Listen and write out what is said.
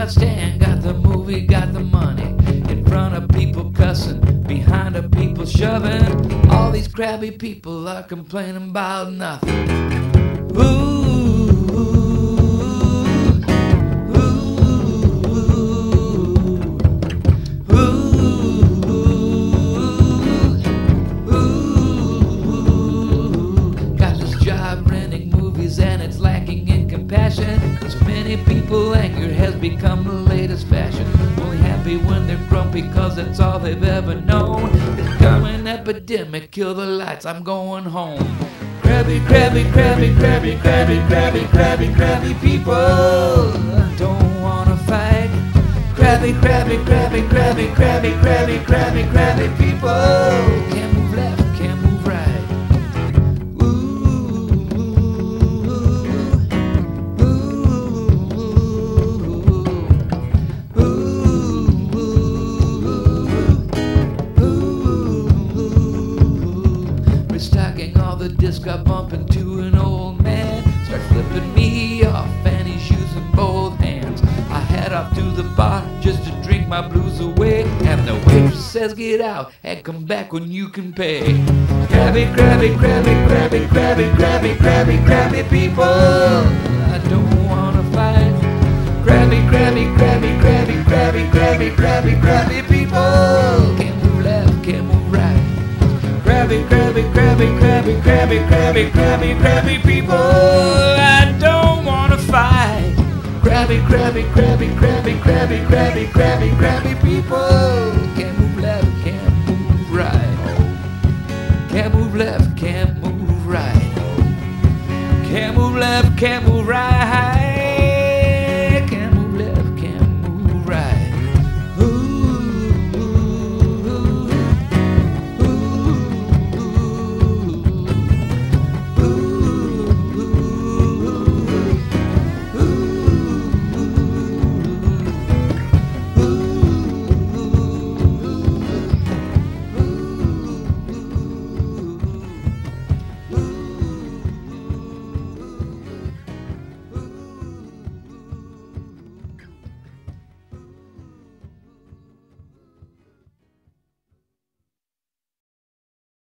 got stand, got the movie, got the money. In front of people cussing, behind of people shoving. All these crabby people are complaining about nothing. Ooh. And it's lacking in compassion. So many people anger has become the latest fashion. Only happy when they're grumpy cause that's all they've ever known. It's coming epidemic, kill the lights, I'm going home. Crabby, crabby, crabby, crabby, crabby, crabby, crabby, crabby people don't wanna fight. Crabby, crabby, crabby, crabby, crabby, crabby, crabby, crabby people can't move left, can't move right. All the disc I bump into an old man starts flipping me off and he's using both hands. I head off to the bar just to drink my blues away, and the waitress says get out and come back when you can pay. Crabby, crabby, crabby, crabby, crabby, crabby, crabby, crabby people I don't wanna fight. Crabby, crabby, crabby, crabby, crabby, crabby, crabby, crabby people can't move left, can't move right. Crabby, crabby, crabby, crabby, crabby, crabby, crabby, crabby people I don't wanna fight. Crabby, crabby, crabby, crabby, crabby, crabby, crabby, crabby people can't move left, can't move right. Can't move left, can't move right. Can't move left, can't move